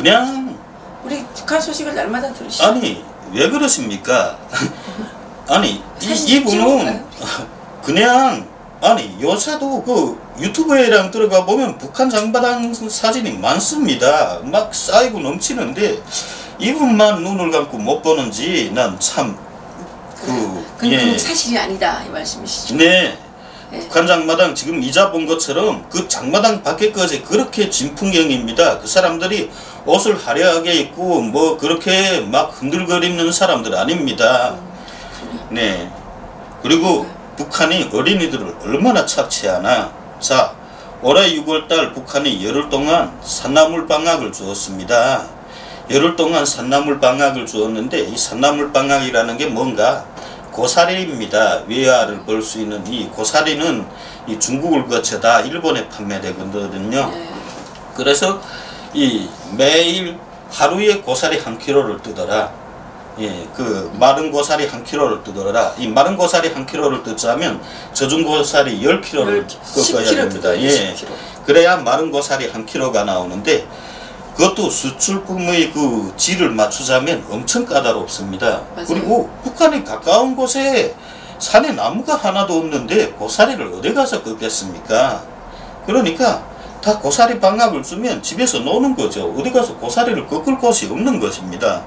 그냥 우리 북한 소식을 날마다 들으시죠? 아니 왜 그러십니까? 아니 이분은 그냥 아니 요새도 그 유튜브에랑 들어가 보면 북한 장바당 사진이 많습니다. 막 쌓이고 넘치는데 이분만 눈을 감고 못 보는지 난 참 그건 사실이 아니다 이 말씀이시죠? 네. 북한 장마당 지금 이자 본 것처럼 그 장마당 밖에까지 그렇게 진풍경입니다. 그 사람들이 옷을 화려하게 입고 뭐 그렇게 막 흔들거리는 사람들 아닙니다. 네. 그리고 북한이 어린이들을 얼마나 착취하나. 자, 올해 6월달 북한이 열흘 동안 산나물 방학을 주었습니다. 열흘 동안 산나물 방학을 주었는데 이 산나물 방학이라는 게 뭔가 고사리입니다. 위아를 볼 수 있는 이 고사리는 이 중국을 거쳐 다 일본에 판매되거든요. 그래서 이 매일 하루에 고사리 1kg를 뜨더라. 예, 그 마른 고사리 1kg를 뜨더라. 이 마른 고사리 1kg를 뜨자면 젖은 고사리 10kg를 꺾어야 됩니다. 예, 그래야 마른 고사리 1kg가 나오는데 그것도 수출품의 그 질을 맞추자면 엄청 까다롭습니다. 맞아요. 그리고 북한에 가까운 곳에 산에 나무가 하나도 없는데 고사리를 어디 가서 꺾겠습니까? 그러니까 다 고사리 방학을 주면 집에서 노는 거죠. 어디 가서 고사리를 꺾을 곳이 없는 것입니다.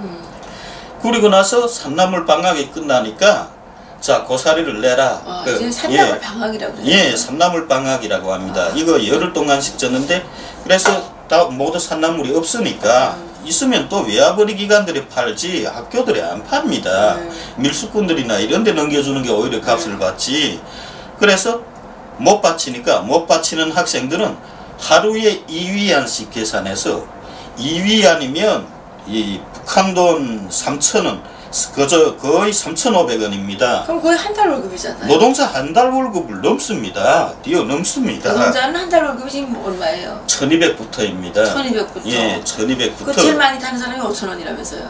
그리고 나서 산나물 방학이 끝나니까 자 고사리를 내라. 이제 산나물 방학이라고 그래요? 예, 산나물 방학이라고 합니다. 이거 열흘 동안씩 줬는데 그래서 다 모두 산나물이 없으니까 있으면 또 외화벌이 기관들이 팔지 학교들이 안 팝니다. 밀수꾼들이나 이런 데 넘겨주는 게 오히려 값을 받지. 그래서 못 바치니까 못 바치는 학생들은 하루에 2위안씩 계산해서 2위안이면 이 북한 돈 3,000원 그저 거의 3,500원입니다. 그럼 거의 한 달 월급이잖아요. 노동자 한 달 월급을 넘습니다. 뛰어넘습니다. 노동자는 한 달 월급이 지금 얼마예요? 1,200부터입니다. 1,200부터? 예, 1,200부터. 그 제일 많이 타는 사람이 5,000원이라면서요?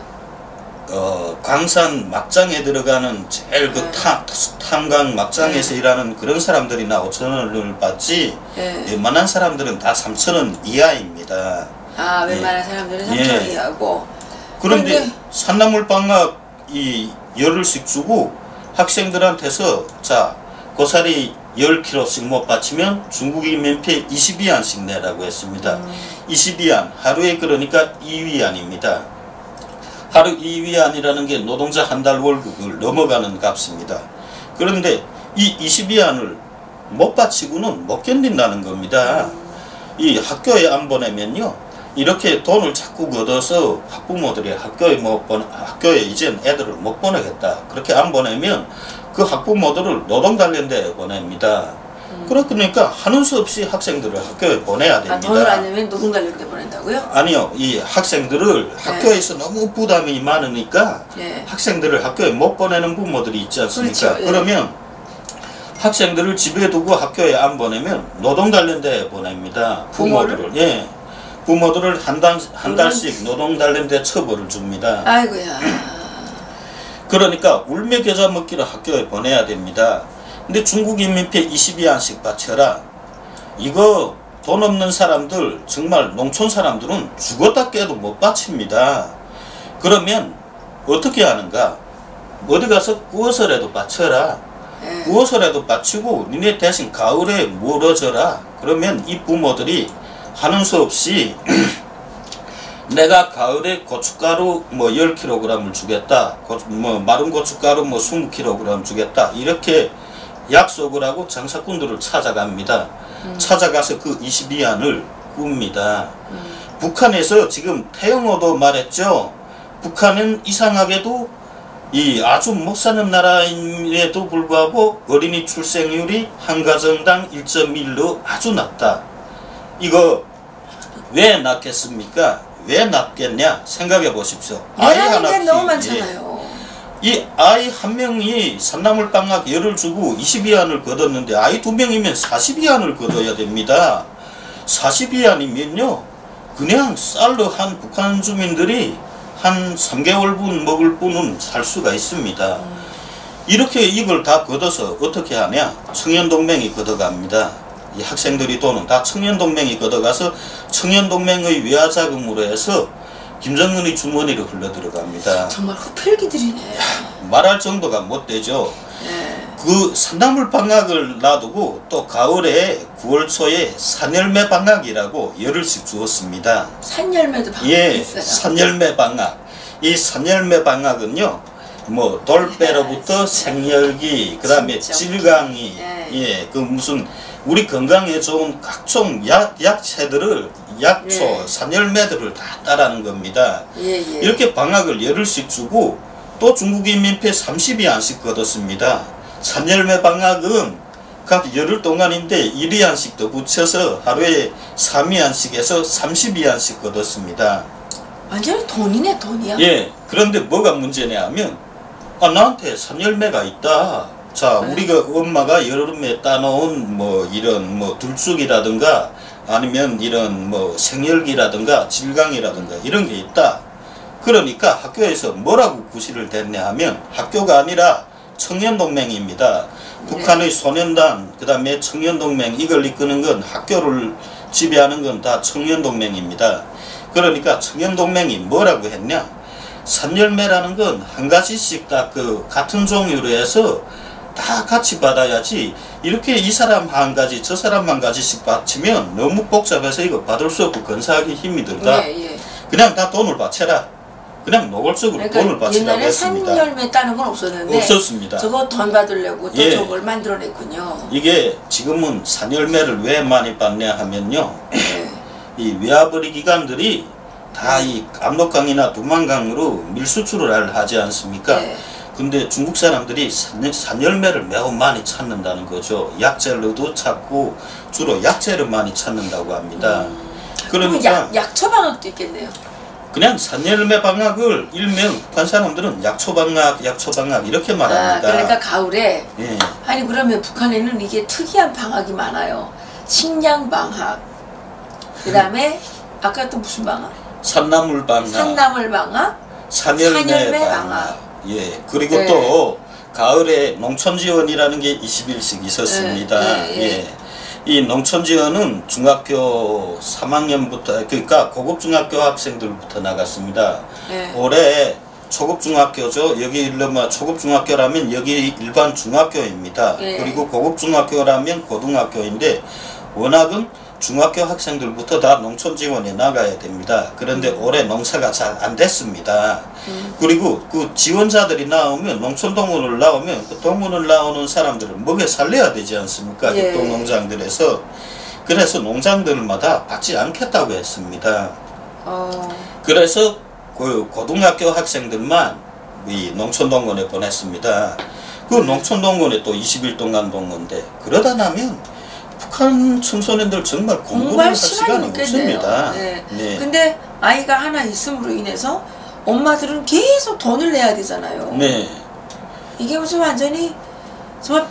광산 막장에 들어가는 제일 그 탄광 막장에서 일하는 그런 사람들이나 5,000원을 받지 웬만한 사람들은 다 3,000원 이하입니다. 아, 웬만한 사람들은 3,000원 이하고. 그런데 산나물 방학 이 열흘씩 주고 학생들한테서 자 고사리 10kg씩 못 바치면 중국이 면피 22안씩 내라고 했습니다. 22안 하루에 그러니까 2위안입니다. 하루 2위안이라는 게 노동자 한 달 월급을 넘어가는 값입니다. 그런데 이 22안을 못 바치고는 못 견딘다는 겁니다. 이 학교에 안 보내면요 이렇게 돈을 자꾸 걷어서 학부모들이 학교에 이젠 애들을 못 보내겠다 그렇게 안 보내면 그 학부모들을 노동단련대에 보냅니다. 그러니까 하는 수 없이 학생들을 학교에 보내야 됩니다. 돈을 안 내면 노동단련대 보낸다고요? 아니요, 이 학생들을 학교에서 너무 부담이 많으니까 학생들을 학교에 못 보내는 부모들이 있지 않습니까? 그렇죠. 그러면 학생들을 집에 두고 학교에 안 보내면 노동단련대에 보냅니다. 부모들을. 부모들을 한 달씩 노동단련대 처벌을 줍니다. 아이고야. 그러니까 울며 겨자 먹기로 학교에 보내야 됩니다. 근데 중국 인민폐 22안씩 바쳐라. 이거 돈 없는 사람들 정말 농촌 사람들은 죽었다 깨도 못 바칩니다. 그러면 어떻게 하는가? 어디 가서 구워서라도 바쳐라. 구워서라도 바치고 니네 대신 가을에 물어줘라. 그러면 이 부모들이 하는 수 없이 내가 가을에 고춧가루 뭐 10kg을 주겠다. 마른 고춧가루 뭐 20kg 주겠다. 이렇게 약속을 하고 장사꾼들을 찾아갑니다. 찾아가서 그 22안을 굽니다. 북한에서 지금 태영호도 말했죠. 북한은 이상하게도 이 아주 못 사는 나라임에도 불구하고 어린이 출생률이 한 가정당 1.1로 아주 낮다. 이거 왜 낮겠습니까? 왜 낮겠냐? 생각해 보십시오. 아이 하나 너무 많잖아요. 이 아이 한 명이 산나물 방학 열을 주고 22안을 걷었는데 아이 2명이면 42안을 걷어야 됩니다. 42안이면요 그냥 쌀로 한 북한 주민들이 한 3개월분 먹을 분은 살 수가 있습니다. 이렇게 이걸 다 걷어서 어떻게 하냐? 청년동맹이 걷어갑니다. 이 학생들이 돈은 다 청년동맹이 걷어가서 청년동맹의 외화자금으로 해서 김정은의 주머니로 흘러들어갑니다. 정말 흡혈귀들이네. 말할 정도가 못 되죠. 네. 그 산나물 방학을 놔두고 또 가을에 9월 초에 산열매 방학이라고 열흘씩 주었습니다. 산열매도 방학이 예, 있어요. 산열매 방학. 이 산열매 방학은요, 뭐 돌배로부터 생열기, 그다음에 진짜 질강이, 예. 예, 그 무슨 우리 건강에 좋은 각종 약채들을 약초, 예. 산열매들을 다 따라는 겁니다. 예. 이렇게 방학을 열흘씩 주고 또 중국인민폐 30위안씩 거뒀습니다. 산열매 방학은 각 열흘 동안인데 1위안씩 더 붙여서 하루에 3위안씩 해서 30위안씩 거뒀습니다. 완전히 돈이네, 돈이야. 예, 그런데 뭐가 문제냐 하면 나한테 산열매가 있다. 자, 네. 우리가 엄마가 여름에 따놓은 뭐 이런 뭐 들쑥이라든가 아니면 이런 뭐 생열기라든가 질강이라든가 이런 게 있다. 그러니까 학교에서 뭐라고 구실을 댔냐 하면 학교가 아니라 청년동맹입니다. 북한의 소년단, 그 다음에 청년동맹, 이걸 이끄는 건 학교를 지배하는 건 다 청년동맹입니다. 그러니까 청년동맹이 뭐라고 했냐? 산열매라는 건 한 가지씩 다 그 같은 종류로 해서 다 같이 받아야지, 이렇게 이 사람 한 가지 저 사람 한 가지씩 바치면 너무 복잡해서 이거 받을 수 없고 건사하기 힘이 들다. 예. 그냥 다 돈을 바쳐라. 그냥 노골적으로 그러니까 돈을 바치라고 옛날에 했습니다. 산열매 따는 건 없었는데 없었습니다. 저거 돈 받으려고 또 예. 저걸 만들어냈군요. 이게 지금은 산열매를 왜 많이 받냐 하면요, 예. 이 외화벌이 기관들이 다 이 압록강이나 두만강으로 밀수출을 하지 않습니까? 예. 근데 중국 사람들이 산열매를 매우 많이 찾는다는 거죠. 약재로도 찾고 주로 약재를 많이 찾는다고 합니다. 그러니까 약초방학도 있겠네요. 그냥 산열매 방학을 일명 북한 사람들은 약초방학 이렇게 말합니다. 그러니까 가을에 예. 아니 그러면 북한에는 이게 특이한 방학이 많아요. 식량방학, 그 다음에 아까 또 무슨 방학? 산나물 방학, 산나물 방학, 산열매 방학. 방학. 예. 그리고 네. 또 가을에 농촌지원이라는 게 20일씩 있었습니다. 예. 이 농촌지원은 중학교 3학년부터, 그러니까 고급중학교 학생들부터 나갔습니다. 예. 올해 초급중학교죠. 여기 일러마 초급중학교라면 여기 일반 중학교입니다. 예. 그리고 고급중학교라면 고등학교인데 워낙은 중학교 학생들부터 다 농촌지원에 나가야 됩니다. 그런데 올해 농사가 잘 안 됐습니다. 그리고 그 지원자들이 나오면, 농촌동원을 나오면 그 동원을 나오는 사람들을 먹여 살려야 되지 않습니까? 예. 협동농장들에서. 그래서 농장들마다 받지 않겠다고 했습니다. 그래서 그 고등학교 학생들만 이 농촌동원에 보냈습니다. 그 농촌동원에 또 20일 동안 동원돼. 그러다 나면 북한 청소년들 정말 공부를 할 시간이 없습니다. 네. 네. 근데 아이가 하나 있음으로 인해서 엄마들은 계속 돈을 내야 되잖아요. 네. 이게 무슨 완전히 정말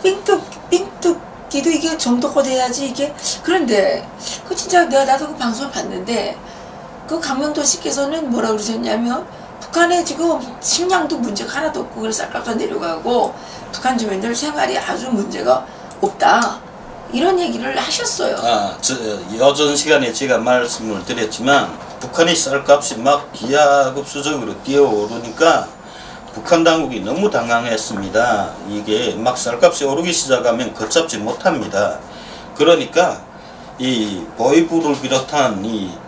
삥뚝기도 이게 정도가 돼야지 이게. 그런데 그 진짜 나도 그 방송을 봤는데 그 강명도 씨께서는 뭐라 그러셨냐면 북한에 지금 식량도 문제가 하나도 없고 그래서 쌀값도 내려가고 북한 주민들 생활이 아주 문제가 없다, 이런 얘기를 하셨어요. 여전 시간에 제가 말씀을 드렸지만 북한의 쌀값이 막 기하급수적으로 뛰어오르니까 북한 당국이 너무 당황했습니다. 이게 막 쌀값이 오르기 시작하면 걷잡지 못합니다. 그러니까 이 보위부를 비롯한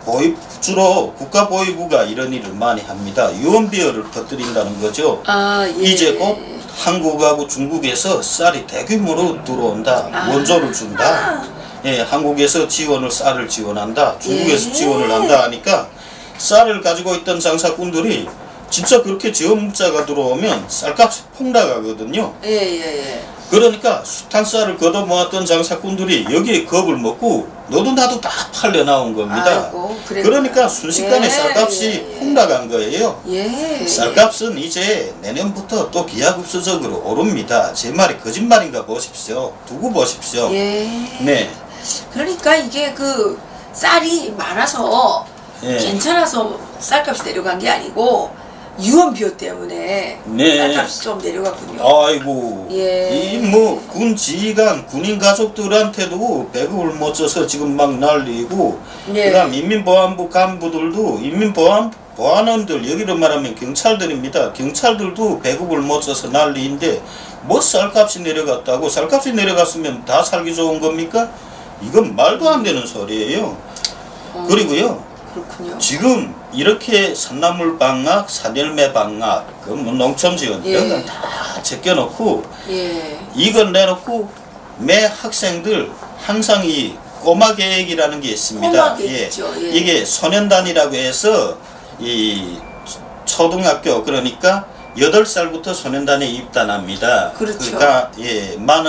주로 국가보위부가 이런 일을 많이 합니다. 유언비어를 퍼뜨린다는 거죠. 예. 이제 곧 한국하고 중국에서 쌀이 대규모로 들어온다. 원조를 준다. 예, 한국에서 쌀을 지원한다. 중국에서 지원을 한다 하니까 쌀을 가지고 있던 장사꾼들이 진짜 그렇게 지원 문자가 들어오면 쌀값이 폭락하거든요. 그러니까 숱한 쌀을 걷어 모았던 장사꾼들이 여기에 겁을 먹고 너도 나도 다 팔려 나온 겁니다. 그러니까 순식간에 쌀값이 폭락한 거예요. 쌀값은 이제 내년부터 또 기하급수적으로 오릅니다. 제 말이 거짓말인가 보십시오. 두고 보십시오. 네. 그러니까 이게 그 쌀이 많아서 괜찮아서 쌀값이 내려간 게 아니고 유언비어 때문에 네. 쌀값이 좀 내려갔군요. 아이고, 예. 이 뭐 군 지휘관, 군인 가족들한테도 배급을 못 줘서 지금 막 난리고, 예. 그다음 인민보안부 간부들도 보안원들 여기로 말하면 경찰들입니다. 경찰들도 배급을 못 줘서 난리인데 뭐 쌀값이 내려갔다고? 쌀값이 내려갔으면 다 살기 좋은 겁니까? 이건 말도 안 되는 소리예요. 그리고요. 그렇군요. 지금 이렇게 산나물 방학, 산열매 방학, 그 뭐 농촌지원 이런 건 다 제껴놓고 예. 이걸 내놓고 매 학생들 항상 이 꼬마 계획이라는 게 있습니다. 꼬마 계획 있죠. 예. 이게 소년단이라고 해서 이 초등학교 그러니까 8살부터 소년단에 입단합니다. 그렇죠. 그러니까 예, 만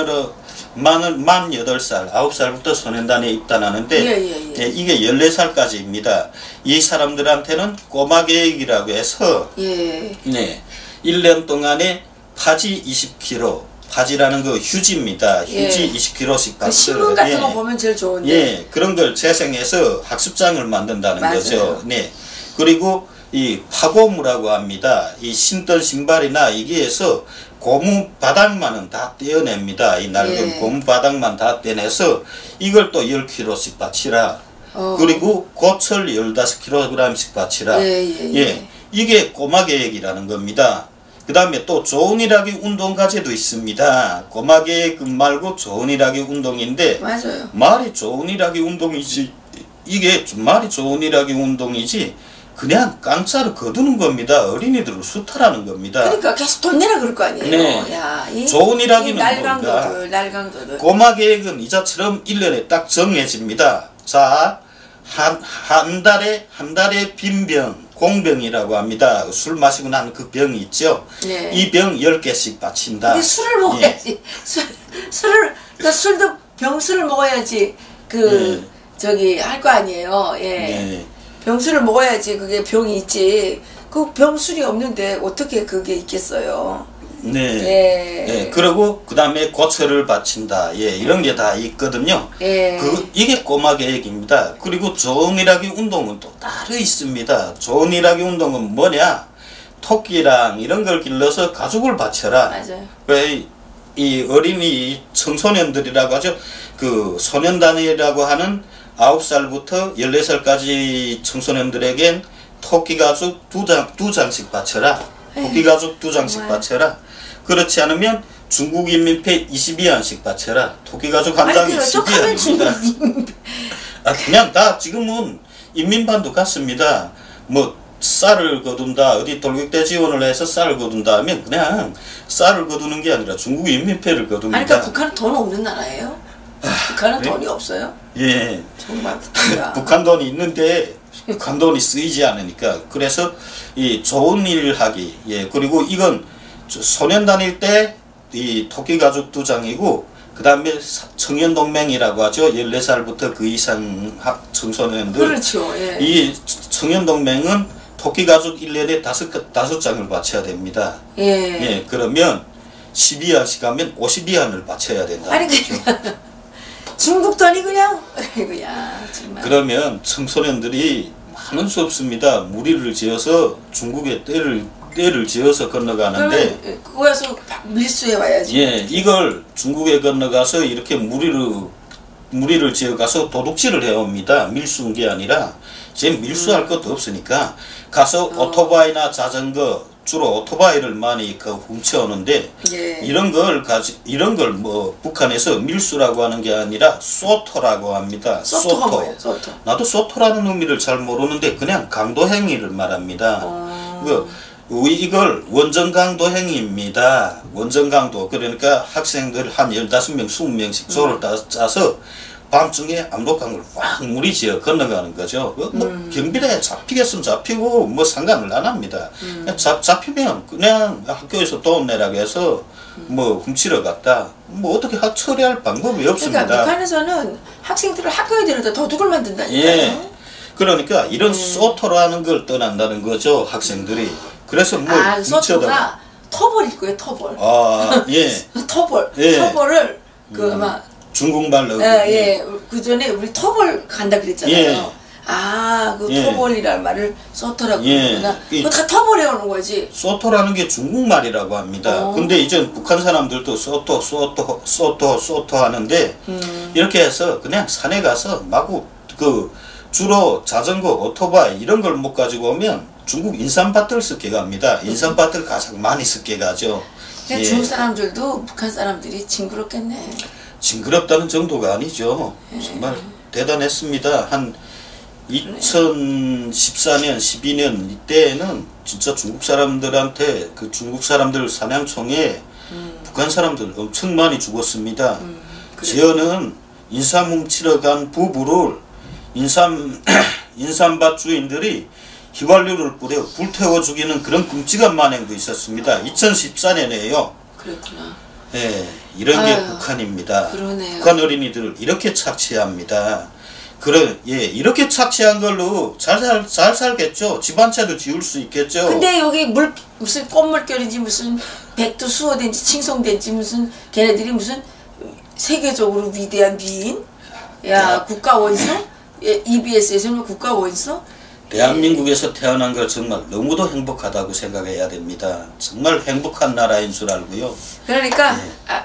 8살, 9살부터 소년단에 입단하는데 예. 이게 14살까지입니다. 이 사람들한테는 꼬마 계획이라고 해서 예. 네, 1년 동안에 파지 20kg, 파지라는 그 휴지입니다. 휴지 예. 20kg씩 그 신문 같은 거 보면 제일 좋은데. 예, 그런 걸 재생해서 학습장을 만든다는 맞아요. 거죠. 네. 그리고 이 파고무라고 합니다. 이 신던 신발이나 이게에서 고무 바닥만은 다 떼어냅니다. 이 낡은 예. 고무 바닥만 다 떼내서 이걸 또 10kg씩 바치라. 그리고 고철 15kg씩 바치라. 예. 이게 꼬마 계획이라는 겁니다. 그 다음에 또 좋은 일하기 운동과제도 있습니다. 꼬마 계획 말고 좋은 일하기 운동인데 맞아요. 말이 좋은 일하기 운동이지 이게 말이 좋은 일하기 운동이지 그냥 깡짜로 거두는 겁니다. 어린이들을 수탈하는 겁니다. 그러니까 계속 돈 내라 그럴 거 아니에요. 네. 야, 좋은 일하기는 날강도들. 꼬마 계획은 이자처럼 1년에 딱 정해집니다. 자, 한 달에 빈병, 공병이라고 합니다. 술 마시고 난 그 병이 있죠. 네. 이 병 10개씩 바친다. 근데 술을 먹어야지. 그러니까 술도 병술을 먹어야지 저기 할 거 아니에요. 예. 네. 병술을 먹어야지 그게 병이 있지. 그 병술이 없는데 어떻게 그게 있겠어요. 네. 예. 네. 그리고 그 다음에 고철을 바친다. 예, 이런 게 다 있거든요. 예. 이게 꼬마 계획입니다. 그리고 좋은 일하기 운동은 또 따로 있습니다. 좋은 일하기 운동은 뭐냐? 토끼랑 이런 걸 길러서 가죽을 바쳐라. 맞아요. 왜 이 어린이 청소년들이라고 하죠. 그 소년단이라고 하는 9살부터 14살까지 청소년들에겐 토끼 가죽 두 장씩 바쳐라. 토끼 가죽 2장씩 바쳐라. 그렇지 않으면 중국 인민폐 22안씩 바쳐라. 토끼 가죽 한 장이 12안입니다. 그냥 다 지금은 인민반도 같습니다. 뭐 쌀을 거둔다, 어디 돌격대 지원을 해서 쌀을 거둔다 하면 그냥 쌀을 거두는 게 아니라 중국 인민폐를 거둡니다. 아니, 그러니까 북한은 돈 없는 나라예요? 북한은 돈이 없어요? 예. 정말 북한이야. 북한 돈이 있는데 북한 돈이 쓰이지 않으니까. 그래서 이 좋은 일 하기. 예. 그리고 이건 소년 다닐 때 이 토끼 가죽 2장이고 그 다음에 청년동맹이라고 하죠. 14살부터 그 이상 청소년들. 그렇죠. 예. 이 청년동맹은 토끼 가죽 1년에 5장을 바쳐야 됩니다. 예. 예. 그러면 12안씩 하면 52안을 바쳐야 된다. 아니, 그러니까 중국 돈이 그냥 정말. 그러면 청소년들이 많은 수 없습니다. 무리를 지어서 중국에 떼를 지어서 건너가는데 그러면 그거에서 밀수해 와야지. 예, 이걸 중국에 건너가서 이렇게 무리를 지어가서 도둑질을 해옵니다. 밀수한 게 아니라 지금 밀수할 것도 없으니까 가서 오토바이나 자전거 주로 오토바이를 많이 훔쳐오는데 예. 이런 걸 뭐 북한에서 밀수라고 하는 게 아니라 소토라고 합니다. 소토가 뭐예요? 소토. 나도 소토라는 의미를 잘 모르는데 그냥 강도 행위를 말합니다. 이걸 원전 강도 행위입니다. 원전 강도. 그러니까 학생들 한 15명, 20명씩 조를 짜서 밤중에 압록강을 확 무리지어 건너가는 거죠. 뭐 경비대에 잡히겠으면 잡히고 뭐 상관을 안 합니다. 잡히면 그냥 학교에서 돈 내라고 해서 뭐 훔치러 갔다. 뭐 어떻게 처리할 방법이 없습니다. 그러니까 북한에서는 학생들을 학교에 데려다 도둑을 만든다니까요. 예. 그러니까 이런 소토라는 걸 떠난다는 거죠. 학생들이. 그래서 뭘 소토가 터벌일 거예요. 터벌. 아, 예. 터벌. 예. 터벌을 아마 중국말로. 예. 그 전에 우리 터벌 간다 그랬잖아요. 예. 그 예. 터벌이라는 말을 소토라고 예. 그러구나. 그거 다 터벌에 오는 거지. 소토라는 게 중국말이라고 합니다. 근데 이제 북한 사람들도 소토 하는데 이렇게 해서 그냥 산에 가서 마구 주로 자전거, 오토바이 이런 걸 못 가지고 오면 중국 인삼밭을 습게 갑니다. 인삼밭을 가장 많이 습게 가죠. 근데 중국 사람들도 북한 사람들이 징그럽겠네. 징그럽다는 정도가 아니죠. 정말 대단했습니다. 한 2014년, 12년 이때에는 진짜 중국 사람들한테 중국 사람들 사냥총에 북한 사람들 엄청 많이 죽었습니다. 지어는 인삼 훔치러 간 부부를 인삼밭 주인들이 휘발유를 뿌려 불태워 죽이는 그런 끔찍한 만행도 있었습니다. 2014년에요. 그랬구나. 예, 이런 게 북한입니다. 그러네요. 북한 어린이들을 이렇게 착취합니다. 이렇게 착취한 걸로 잘 살겠죠. 집 한 채도 지을 수 있겠죠. 근데 여기 무슨 꽃물결인지 무슨 백두수호된지 칭송된지 무슨 걔네들이 무슨 세계적으로 위대한 미인? 국가원수? EBS에서는 국가원수? 대한민국에서 태어난 걸 정말 너무도 행복하다고 생각해야 됩니다. 정말 행복한 나라인 줄 알고요. 그러니까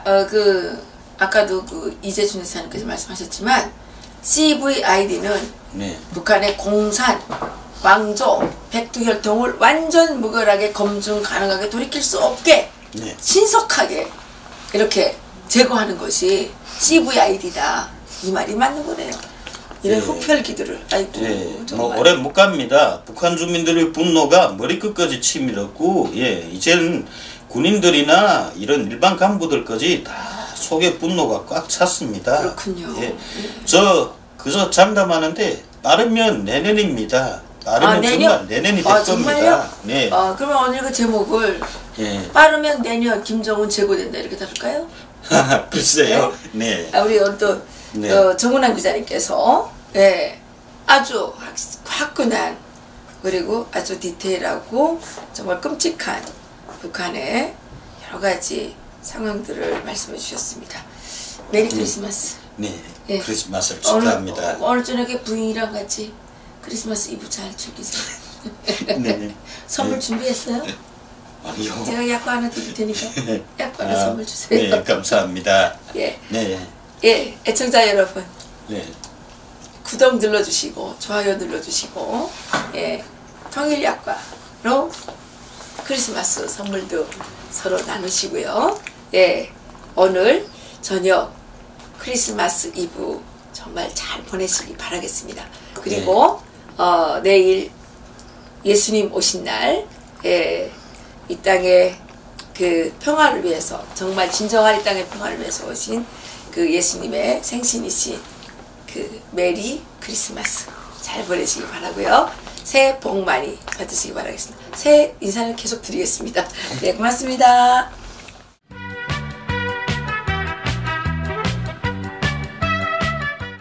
아까도 이재준 회사님께서 말씀하셨지만 CVID는 북한의 공산, 왕조, 백두혈통을 완전 무결하게 검증 가능하게 돌이킬 수 없게 신속하게 이렇게 제거하는 것이 CVID다. 이 말이 맞는 거네요. 이런 흡혈귀들을 정말. 오래 못 갑니다. 북한 주민들의 분노가 머리끝까지 치밀었고 이제는 군인들이나 이런 일반 간부들까지 다 속에 분노가 꽉 찼습니다. 그렇군요. 그저 장담하는데 빠르면 내년입니다. 빠르면 정말 내년이 될 겁니다. 네. 그러면 오늘 그 제목을 빠르면 내년 김정은 제거된다 이렇게 다룰까요? 글쎄요. 네. 우리 오늘 또 정은환 기자님께서 아주 화끈한 그리고 아주 디테일하고 정말 끔찍한 북한의 여러 가지 상황들을 말씀해 주셨습니다. 메리 크리스마스. 크리스마스를 축하합니다. 오늘 저녁에 부인이랑 같이 크리스마스 이브 잘 즐기세요. 선물 준비했어요? 아니요. 제가 약과 하나 드릴 테니까 약과 하나 선물 주세요. 네, 감사합니다. 애청자 여러분. 구독 눌러주시고 좋아요 눌러주시고 통일약과로 크리스마스 선물도 서로 나누시고요. 오늘 저녁 크리스마스 이브 정말 잘 보내시기 바라겠습니다. 그리고 내일 예수님 오신 날 이 땅의 그 평화를 위해서 정말 진정한 이 땅의 평화를 위해서 오신 그 예수님의 생신이신 그 메리 크리스마스 잘 보내시기 바라고요. 새해 복 많이 받으시기 바라겠습니다. 새해 인사는 계속 드리겠습니다. 고맙습니다.